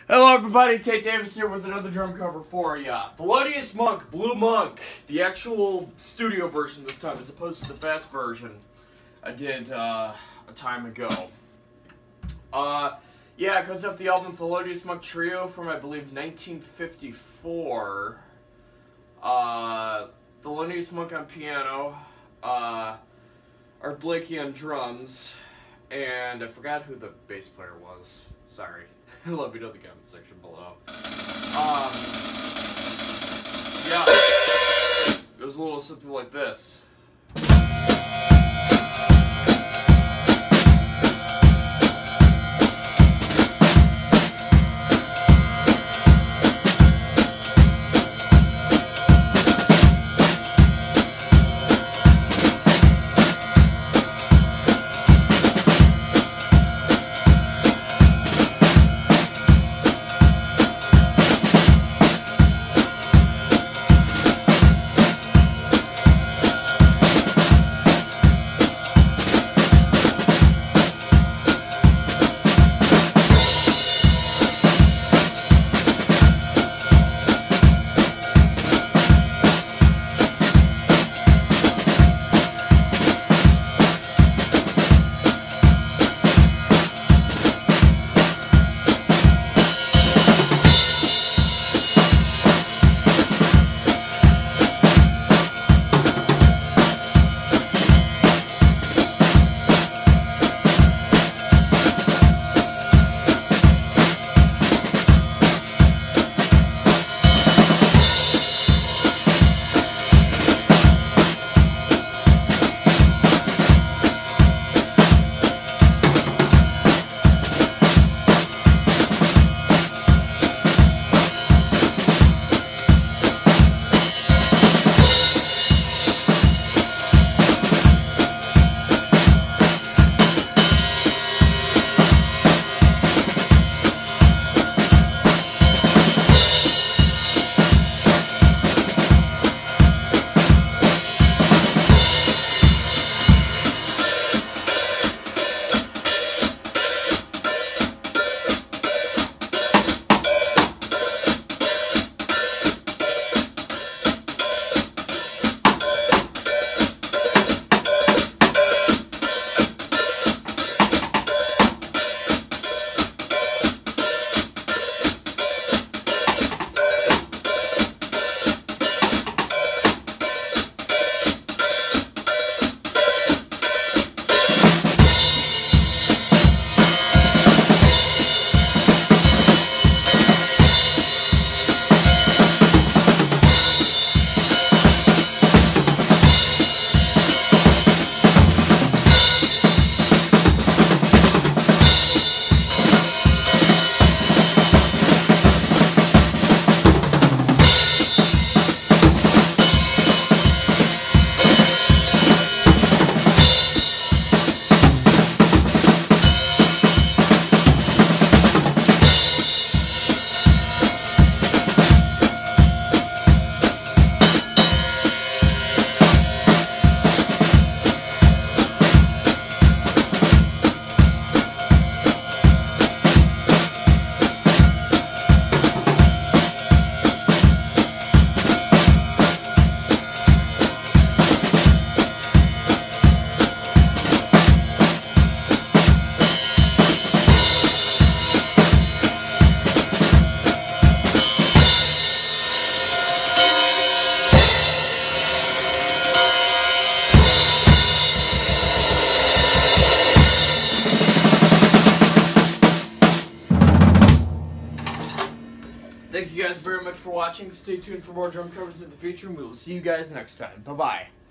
Hello everybody, Tate Davis here with another drum cover for ya. Thelonious Monk, Blue Monk, the actual studio version this time as opposed to the fast version I did a time ago. Yeah, it comes off the album Thelonious Monk Trio from I believe 1954. Thelonious Monk on piano, Art Blakey on drums, and I forgot who the bass player was. Sorry. Let me know in the comment section below. Yeah. It was a little something like this. Thank you guys very much for watching. Stay tuned for more drum covers in the future, and we will see you guys next time. Bye-bye.